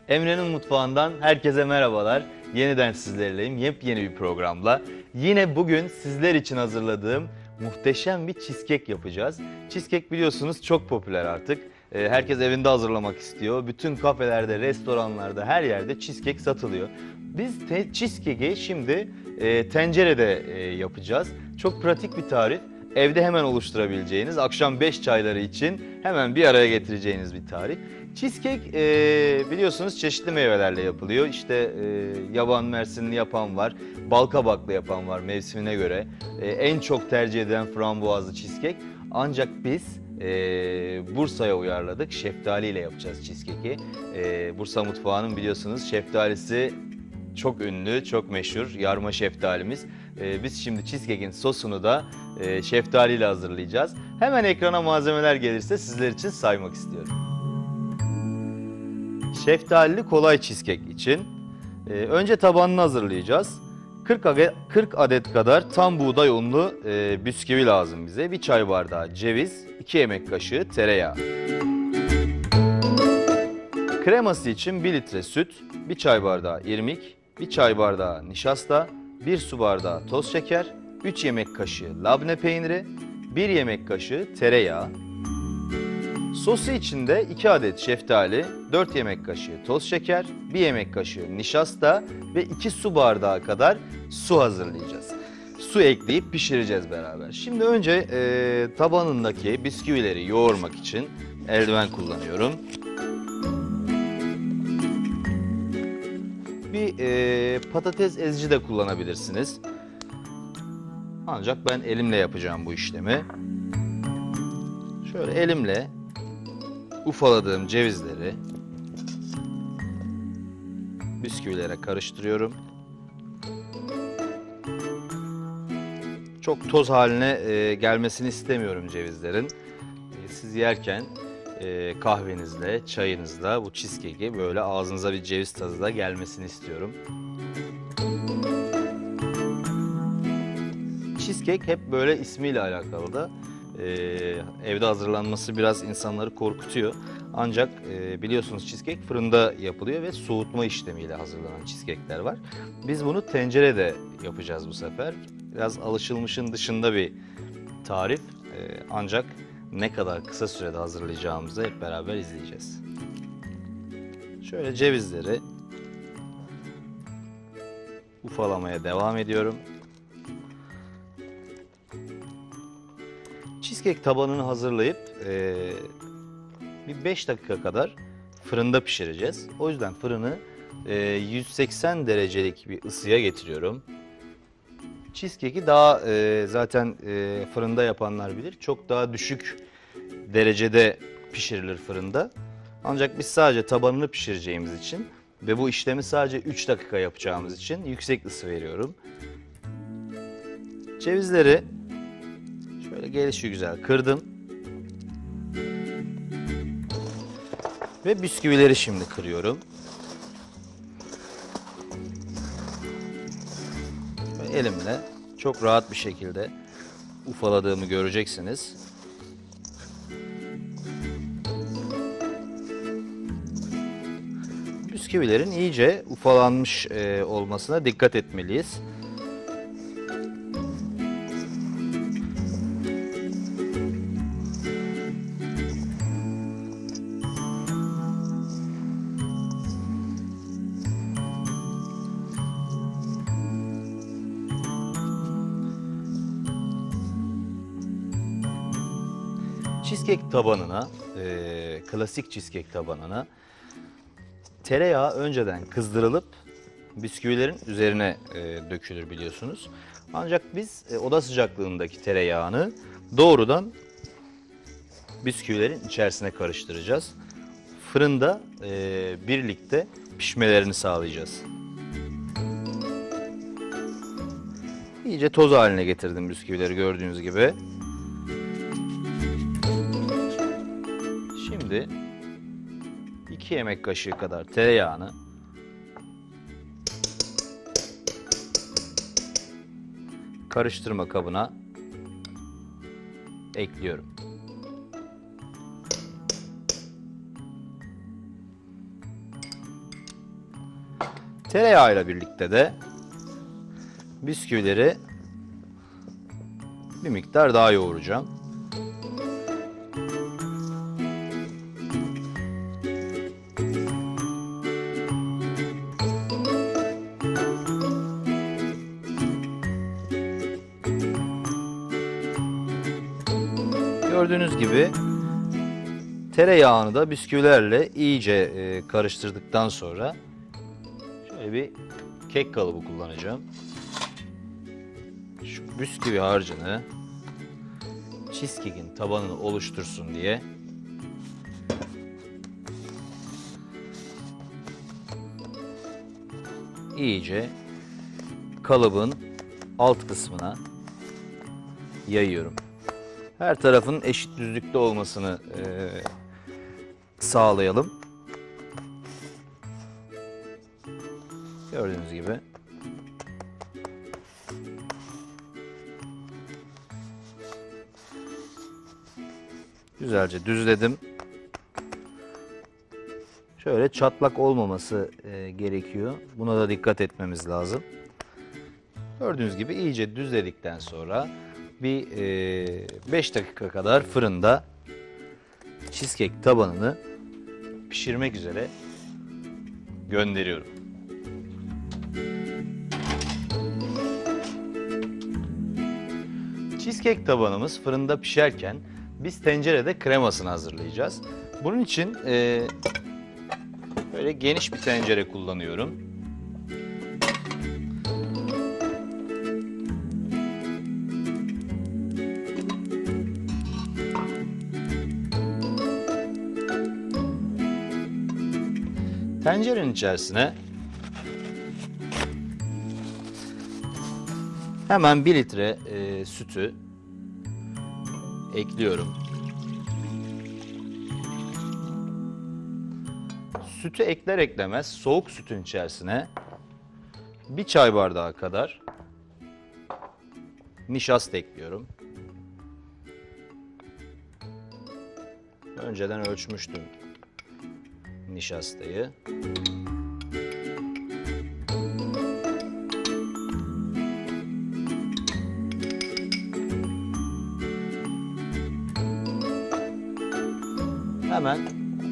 Emre'nin mutfağından herkese merhabalar. Yeniden sizlerleyim, yepyeni bir programla. Yine bugün sizler için hazırladığım muhteşem bir cheesecake yapacağız. Cheesecake biliyorsunuz çok popüler artık. Herkes evinde hazırlamak istiyor. Bütün kafelerde, restoranlarda, her yerde cheesecake satılıyor. Biz cheesecake'i şimdi tencerede yapacağız. Çok pratik bir tarif. Evde hemen oluşturabileceğiniz, akşam 5 çayları için hemen bir araya getireceğiniz bir tarif. Cheesecake biliyorsunuz çeşitli meyvelerle yapılıyor. İşte yaban mersinli yapan var, bal kabaklı yapan var mevsimine göre. En çok tercih edilen frambuazlı cheesecake. Ancak biz Bursa'ya uyarladık. Şeftali ile yapacağız cheesecake'i. Bursa mutfağının biliyorsunuz şeftalisi çok ünlü, çok meşhur yarma şeftalimiz. Biz şimdi cheesecake'in sosunu da şeftali ile hazırlayacağız. Hemen ekrana malzemeler gelirse sizler için saymak istiyorum. Şeftalili kolay cheesecake için önce tabanını hazırlayacağız. 40 adet kadar tam buğday unlu bisküvi lazım bize. Bir çay bardağı ceviz, 2 yemek kaşığı tereyağı. Kreması için 1 litre süt, 1 çay bardağı irmik, 1 çay bardağı nişasta, 1 su bardağı toz şeker, 3 yemek kaşığı labne peyniri, 1 yemek kaşığı tereyağı. Sosu için de 2 adet şeftali, 4 yemek kaşığı toz şeker, 1 yemek kaşığı nişasta ve 2 su bardağı kadar su hazırlayacağız. Su ekleyip pişireceğiz beraber. Şimdi önce tabanındaki bisküvileri yoğurmak için eldiven kullanıyorum. Bir patates ezici de kullanabilirsiniz. Ancak ben elimle yapacağım bu işlemi. Şöyle elimle ufaladığım cevizleri bisküvilere karıştırıyorum. Çok toz haline gelmesini istemiyorum cevizlerin. Siz yerken kahvenizle, çayınızla bu cheesecake'i böyle ağzınıza bir ceviz tadı da gelmesini istiyorum. Cheesecake hep böyle ismiyle alakalı da evde hazırlanması biraz insanları korkutuyor. Ancak biliyorsunuz cheesecake fırında yapılıyor ve soğutma işlemiyle hazırlanan cheesecake'ler var. Biz bunu tencerede yapacağız bu sefer. Biraz alışılmışın dışında bir tarif ancak ne kadar kısa sürede hazırlayacağımızı hep beraber izleyeceğiz. Şöyle cevizleri ufalamaya devam ediyorum. Cheesecake tabanını hazırlayıp bir 5 dakika kadar fırında pişireceğiz. O yüzden fırını 180 derecelik bir ısıya getiriyorum. Cheesecake'i daha zaten fırında yapanlar bilir. Çok daha düşük derecede pişirilir fırında. Ancak biz sadece tabanını pişireceğimiz için ve bu işlemi sadece 3 dakika yapacağımız için yüksek ısı veriyorum. Cevizleri şöyle gelişigüzel kırdım. Ve bisküvileri şimdi kırıyorum. Ve elimle çok rahat bir şekilde ufaladığımı göreceksiniz. Bisküvilerin iyice ufalanmış olmasına dikkat etmeliyiz. Cheesecake tabanına, klasik cheesecake tabanına tereyağı önceden kızdırılıp bisküvilerin üzerine dökülür biliyorsunuz. Ancak biz oda sıcaklığındaki tereyağını doğrudan bisküvilerin içerisine karıştıracağız. Fırında birlikte pişmelerini sağlayacağız. İyice toz haline getirdim bisküvileri gördüğünüz gibi. Şimdi 2 yemek kaşığı kadar tereyağını karıştırma kabına ekliyorum. Tereyağıyla birlikte de bisküvileri bir miktar daha yoğuracağım. Gördüğünüz gibi tereyağını da bisküvilerle iyice karıştırdıktan sonra şöyle bir kek kalıbı kullanacağım. Şu bisküvi harcını cheesecake'in tabanını oluştursun diye iyice kalıbın alt kısmına yayıyorum. Her tarafın eşit düzlükte olmasını sağlayalım. Gördüğünüz gibi. Güzelce düzledim. Şöyle çatlak olmaması gerekiyor. Buna da dikkat etmemiz lazım. Gördüğünüz gibi iyice düzledikten sonra bir 5 dakika kadar fırında cheesecake tabanını pişirmek üzere gönderiyorum. Cheesecake tabanımız fırında pişerken biz tencerede kremasını hazırlayacağız. Bunun için böyle geniş bir tencere kullanıyorum. Tencerenin içerisine hemen 1 litre sütü ekliyorum. Sütü ekler eklemez soğuk sütün içerisine 1 çay bardağı kadar nişasta ekliyorum. Önceden ölçmüştüm nişastayı. Hemen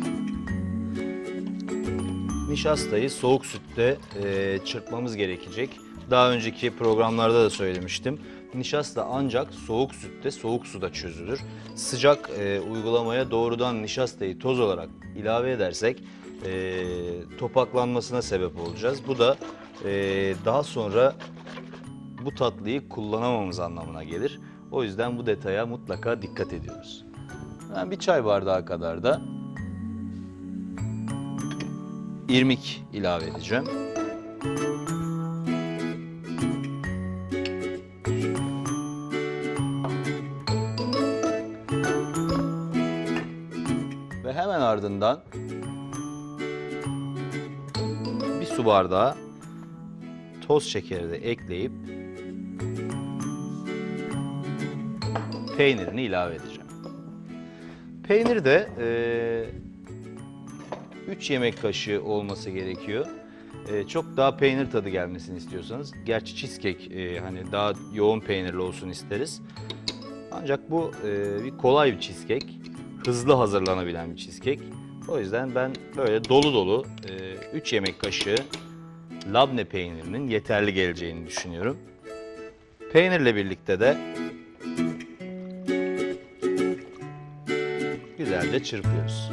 nişastayı soğuk sütte çırpmamız gerekecek. Daha önceki programlarda da söylemiştim. Nişasta ancak soğuk sütte, soğuk suda çözülür. Sıcak uygulamaya doğrudan nişastayı toz olarak ilave edersek topaklanmasına sebep olacağız. Bu da daha sonra bu tatlıyı kullanamamız anlamına gelir. O yüzden bu detaya mutlaka dikkat ediyoruz. Ben 1 çay bardağı kadar da irmik ilave edeceğim. Ve hemen ardından bir su bardağı toz şekeri de ekleyip peynirini ilave edeceğim. Peynir de 3 yemek kaşığı olması gerekiyor. Çok daha peynir tadı gelmesini istiyorsanız. Gerçi cheesecake hani daha yoğun peynirli olsun isteriz. Ancak bu bir kolay bir cheesecake. Hızlı hazırlanabilen bir cheesecake. O yüzden ben böyle dolu dolu 3 yemek kaşığı labne peynirinin yeterli geleceğini düşünüyorum. Peynirle birlikte de güzelce çırpıyoruz.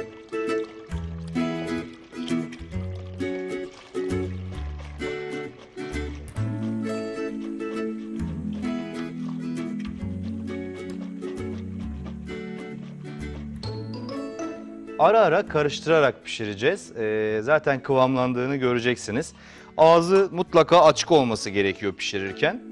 Ara ara karıştırarak pişireceğiz. Zaten kıvamlandığını göreceksiniz. Ağzı mutlaka açık olması gerekiyor pişirirken.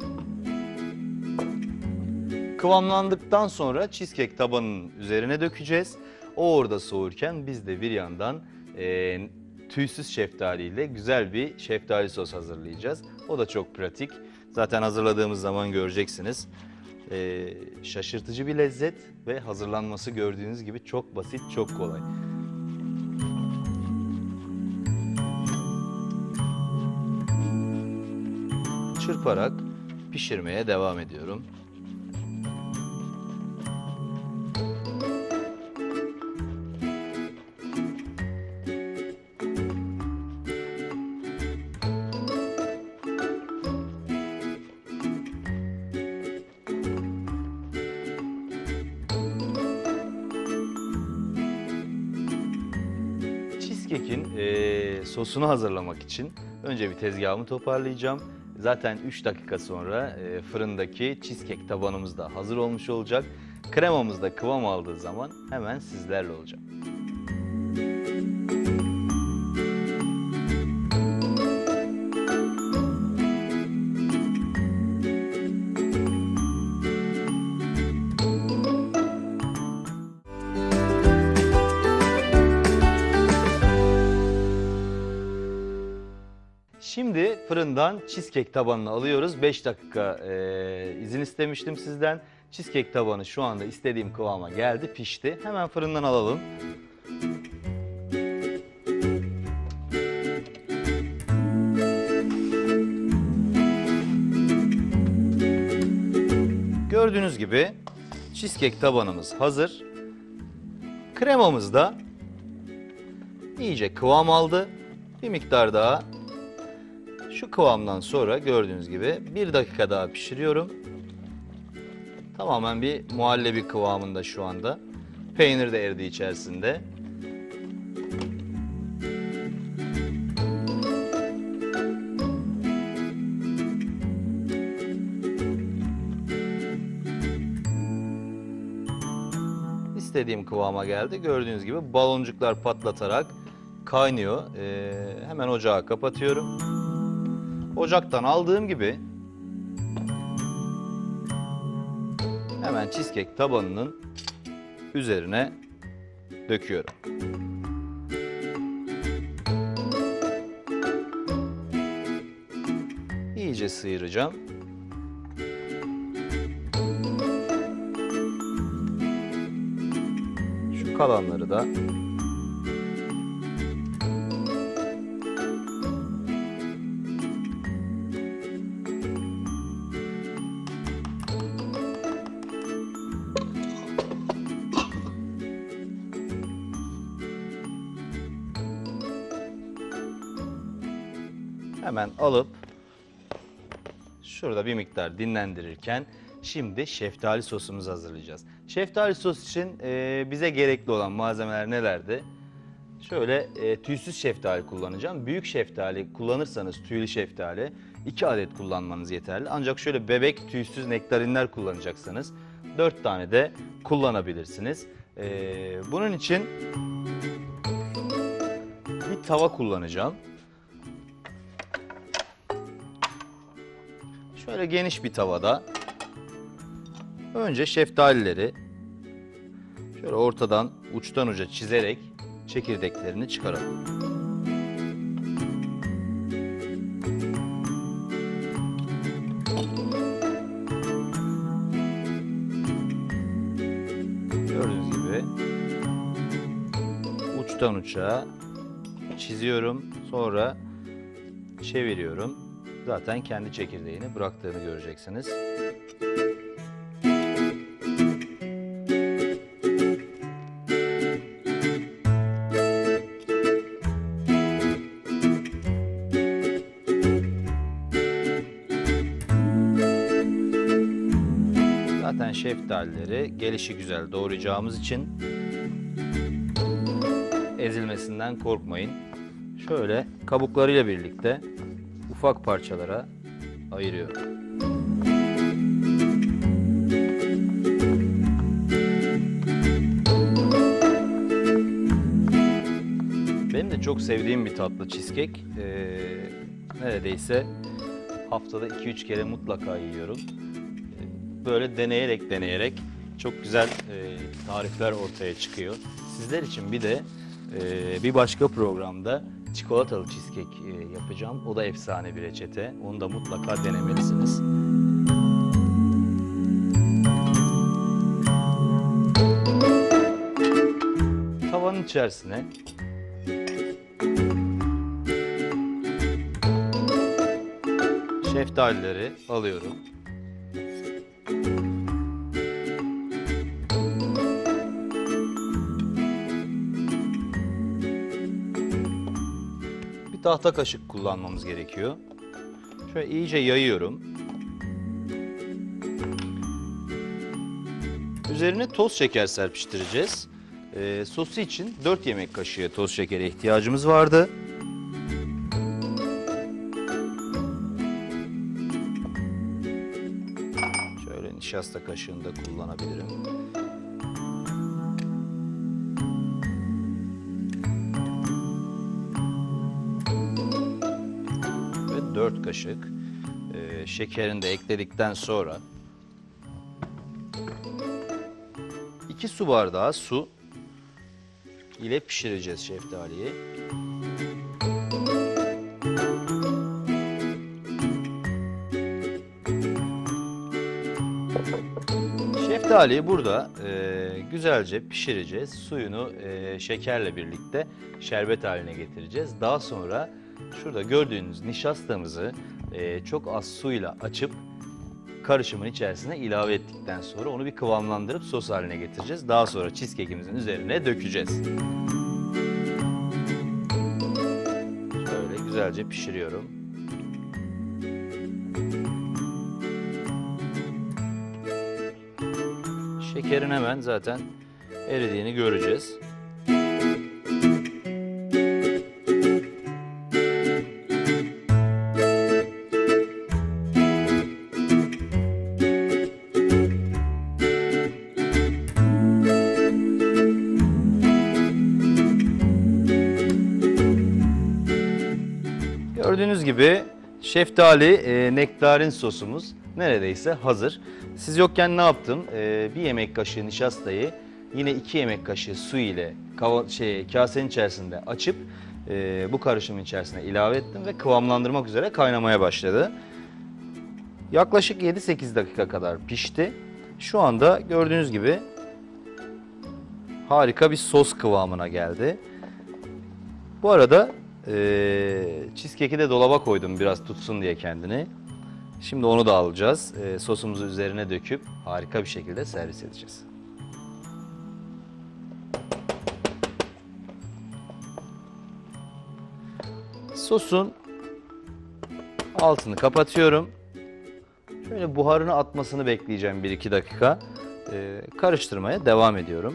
Kıvamlandıktan sonra cheesecake tabanının üzerine dökeceğiz. O orada soğurken biz de bir yandan tüysüz şeftaliyle güzel bir şeftali sos hazırlayacağız. O da çok pratik. Zaten hazırladığımız zaman göreceksiniz. Şaşırtıcı bir lezzet ve hazırlanması gördüğünüz gibi çok basit, çok kolay. çırparak pişirmeye devam ediyorum. Cheesecake'in sosunu hazırlamak için önce bir tezgahımı toparlayacağım. Zaten 3 dakika sonra fırındaki cheesecake tabanımız da hazır olmuş olacak. Kremamız da kıvam aldığı zaman hemen sizlerle olacağım. Şimdi fırından cheesecake tabanını alıyoruz. 5 dakika izin istemiştim sizden. Cheesecake tabanı şu anda istediğim kıvama geldi, pişti. Hemen fırından alalım. Gördüğünüz gibi cheesecake tabanımız hazır. Kremamız da iyice kıvam aldı. Bir miktar daha şu kıvamdan sonra gördüğünüz gibi 1 dakika daha pişiriyorum. Tamamen bir muhallebi kıvamında şu anda. Peynir de eridi içerisinde. İstediğim kıvama geldi. Gördüğünüz gibi baloncuklar patlatarak kaynıyor. Hemen ocağı kapatıyorum. Ocaktan aldığım gibi hemen cheesecake tabanının üzerine döküyorum. İyice sıyıracağım. Şu kalanları da hemen alıp şurada bir miktar dinlendirirken şimdi şeftali sosumuzu hazırlayacağız. Şeftali sos için bize gerekli olan malzemeler nelerdi? Şöyle tüysüz şeftali kullanacağım. Büyük şeftali kullanırsanız tüylü şeftali 2 adet kullanmanız yeterli. Ancak şöyle bebek tüysüz nektarinler kullanacaksanız 4 tane de kullanabilirsiniz. Bunun için bir tava kullanacağım. Şöyle geniş bir tavada önce şeftalileri şöyle ortadan uçtan uca çizerek çekirdeklerini çıkaralım. Gördüğünüz gibi uçtan uca çiziyorum, sonra çeviriyorum. Zaten kendi çekirdeğini bıraktığını göreceksiniz. Zaten şeftalileri gelişigüzel doğrayacağımız için ezilmesinden korkmayın. Şöyle kabuklarıyla birlikte ufak parçalara ayırıyorum. Benim de çok sevdiğim bir tatlı cheesecake. Neredeyse haftada 2-3 kere mutlaka yiyorum. Böyle deneyerek çok güzel tarifler ortaya çıkıyor. Sizler için bir de bir başka programda çikolatalı cheesecake yapacağım. O da efsane bir reçete. Onu da mutlaka denemelisiniz. Tavanın içerisine şeftalileri alıyorum. Bir tahta kaşık kullanmamız gerekiyor. Şöyle iyice yayıyorum. Üzerine toz şeker serpiştireceğiz. Sosu için 4 yemek kaşığı toz şekere ihtiyacımız vardı. Şöyle nişasta kaşığını da kullanabilirim. Ve 4 kaşık şekerini de ekledikten sonra 2 su bardağı su ile pişireceğiz şeftaliyi. Şeftaliyi burada güzelce pişireceğiz. Suyunu şekerle birlikte şerbet haline getireceğiz. Daha sonra şurada gördüğünüz nişastamızı çok az suyla açıp karışımın içerisine ilave ettikten sonra onu bir kıvamlandırıp sos haline getireceğiz. Daha sonra cheesecake'imizin üzerine dökeceğiz. Şöyle güzelce pişiriyorum. Şekerin hemen zaten eridiğini göreceğiz. Gördüğünüz gibi şeftali nektarin sosumuz neredeyse hazır. Siz yokken ne yaptım? Bir yemek kaşığı nişastayı yine 2 yemek kaşığı su ile kasenin içerisinde açıp bu karışımın içerisine ilave ettim ve kıvamlandırmak üzere kaynamaya başladı. Yaklaşık 7-8 dakika kadar pişti. Şu anda gördüğünüz gibi harika bir sos kıvamına geldi. Bu arada cheesecake'i de dolaba koydum biraz tutsun diye kendini. Şimdi onu da alacağız. Sosumuzu üzerine döküp harika bir şekilde servis edeceğiz. Sosun altını kapatıyorum. Şöyle buharını atmasını bekleyeceğim 1-2 dakika. Karıştırmaya devam ediyorum.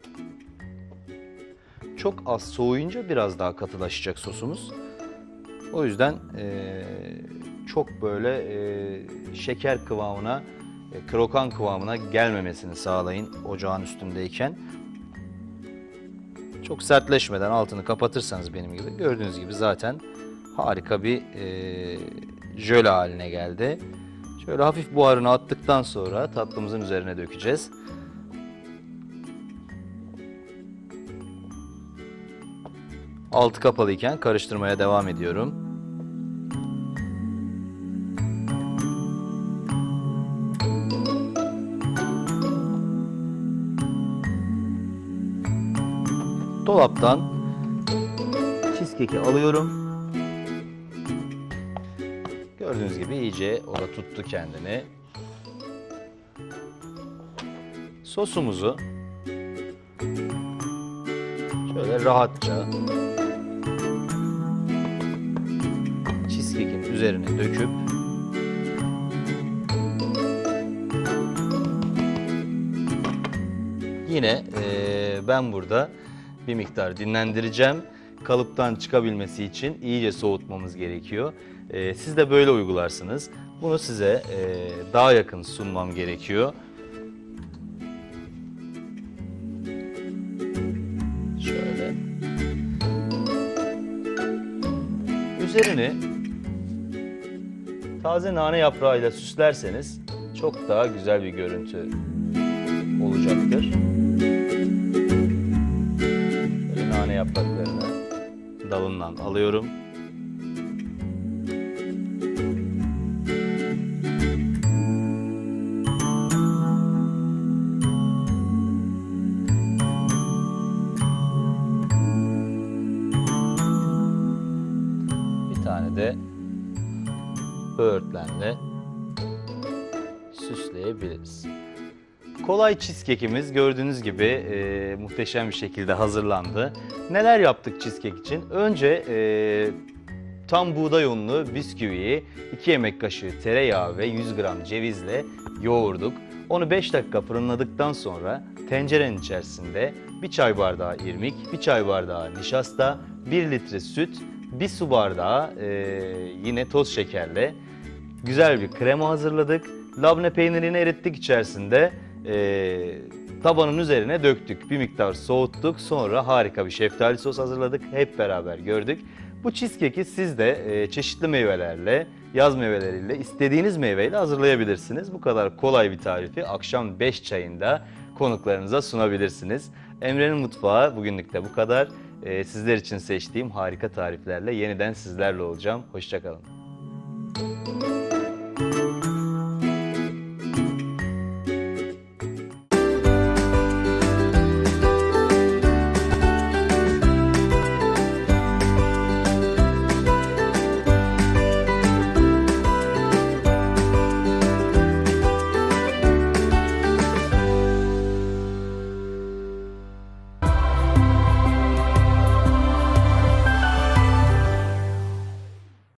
Çok az soğuyunca biraz daha katılaşacak sosumuz. O yüzden çok böyle şeker kıvamına, krokan kıvamına gelmemesini sağlayın ocağın üstündeyken. Çok sertleşmeden altını kapatırsanız benim gibi gördüğünüz gibi zaten harika bir jöle haline geldi. Şöyle hafif buharını attıktan sonra tatlımızın üzerine dökeceğiz. Altı kapalıyken karıştırmaya devam ediyorum. Dolaptan cheesecake'i alıyorum. Gördüğünüz gibi iyice o da tuttu kendini. Sosumuzu şöyle rahatça cheesecake'in üzerine döküp yine ben burada bir miktar dinlendireceğim. Kalıptan çıkabilmesi için iyice soğutmamız gerekiyor. Siz de böyle uygularsınız. Bunu size daha yakın sunmam gerekiyor. Şöyle. Üzerini taze nane yaprağıyla süslerseniz çok daha güzel bir görüntü olacaktır. Böyle nane yapraklarını dalından alıyorum. Bir tane de böğürtlenle süsleyebiliriz. Kolay cheesecake'imiz gördüğünüz gibi muhteşem bir şekilde hazırlandı. Neler yaptık cheesecake için? Önce tam buğday unlu bisküviyi 2 yemek kaşığı tereyağı ve 100 gram cevizle yoğurduk. Onu 5 dakika fırınladıktan sonra tencerenin içerisinde 1 çay bardağı irmik, 1 çay bardağı nişasta, 1 litre süt, 1 su bardağı yine toz şekerle güzel bir krema hazırladık. Labne peynirini erittik içerisinde. Tabanın üzerine döktük. Bir miktar soğuttuk. Sonra harika bir şeftali sos hazırladık. Hep beraber gördük. Bu cheesecake'i siz de çeşitli meyvelerle, yaz meyveleriyle, istediğiniz meyveyle hazırlayabilirsiniz. Bu kadar kolay bir tarifi akşam 5 çayında konuklarınıza sunabilirsiniz. Emre'nin mutfağı bugünlük de bu kadar. Sizler için seçtiğim harika tariflerle yeniden sizlerle olacağım. Hoşça kalın.